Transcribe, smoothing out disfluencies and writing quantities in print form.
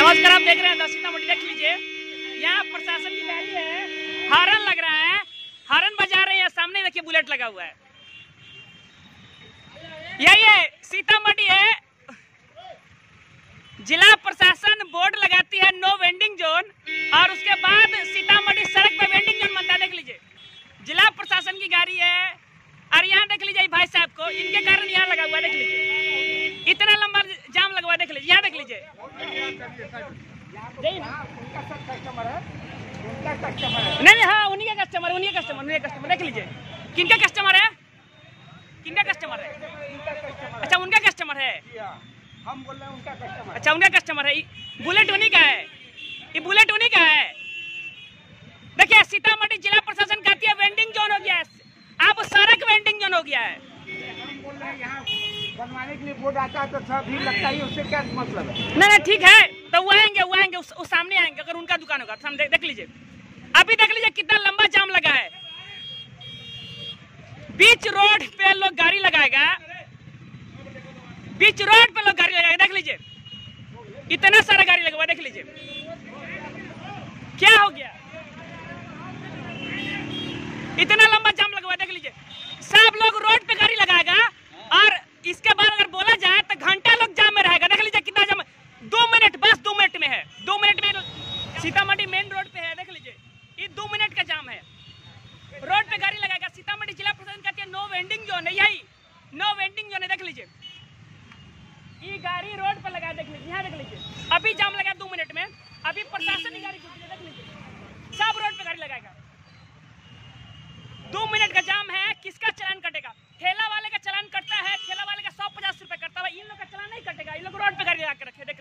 नमस्कार, आप देख रहे हैं द सीतामढ़ी। देख लीजिए, यहाँ प्रशासन की गाड़ी है, हॉर्न लग रहा है, हॉर्न बजा रहे हैं। सामने देखिए बुलेट लगा हुआ है। यही सीतामढ़ी है। जिला प्रशासन बोर्ड लगाती है नो वेंडिंग जोन, और उसके बाद सीतामढ़ी सड़क पर वेंडिंग जोन बनता है। देख लीजिए, जिला प्रशासन की गाड़ी है, और यहाँ देख लीजिए भाई साहब को, इनके कारण यहाँ लगा हुआ है। देख लीजिए, इतना लंबा जाम लगा हुआ है। देख लीजिए, यहाँ देख लीजिए। नहीं, हाँ, उन्हीं का कस्टमर देख लीजिए। किनका कस्टमर है? अच्छा, उनका कस्टमर है। हम बोल रहे हैं उनका कस्टमर। अच्छा, उनका कस्टमर है। बुलेट उन्हीं का है, ये बुलेट उन्हीं का है। देखिए, सीतामढ़ी जिला प्रशासन कहती है वेंडिंग जोन हो गया है, अब सड़क वेंडिंग जोन हो गया है। हम बोल रहे हैं यहाँ बनवाने के लिए बोर्ड आता है तो सब भीड़ लगता है, उससे क्या मतलब है? नहीं, ठीक है, तो वो आएंगे उस सामने आएंगे। अगर उनका दुकान होगा सामने देख लीजिए। अभी देख लीजिए कितना लंबा जाम लगा है। बीच रोड पे लोग गाड़ी लगाएगा, बीच रोड पे लोग गाड़ी लगाएगा। देख लीजिए, इतना सारा गाड़ी लगा हुआ। देख लीजिए क्या हो गया, इतना लंबा जाम लगा हुआ। देख लीजिए, सब लोग रोड पे गाड़ी लगाएगा, और इसके बाद अगर बोला जाए तो घंटा लोग जाम में रहेगा। देख लीजिए कितना जाम, 2 मिनट, बस 2 मिनट में है। 2 मिनट में सीतामढ़ी मेन रोड पे है। देख लीजिए, ये 2 मिनट का जाम है। रोड पे गाड़ी लगाएगा। सीतामढ़ी जिला प्रशासन कहती है नो वेंडिंग जोन है, यही नो वेंडिंग जोन है। देख लीजिए, ये गाड़ी रोड पर लगा। देख लीजिए, यहाँ देख लीजिए, अभी जाम लगा 2 मिनट में। अभी प्रशासन की गाड़ी छूटी है। देख लीजिए, सब रोड पे गाड़ी लगाएगा। 2 मिनट का जाम है। किसका चालान कटेगा? ठेला वाले का चालान कटता है, ठेला वाले का 150 रुपए कटता है। इन लोग का चालान नहीं कटेगा। इन लोग रोड पे गाड़ी लगा के रखे। देख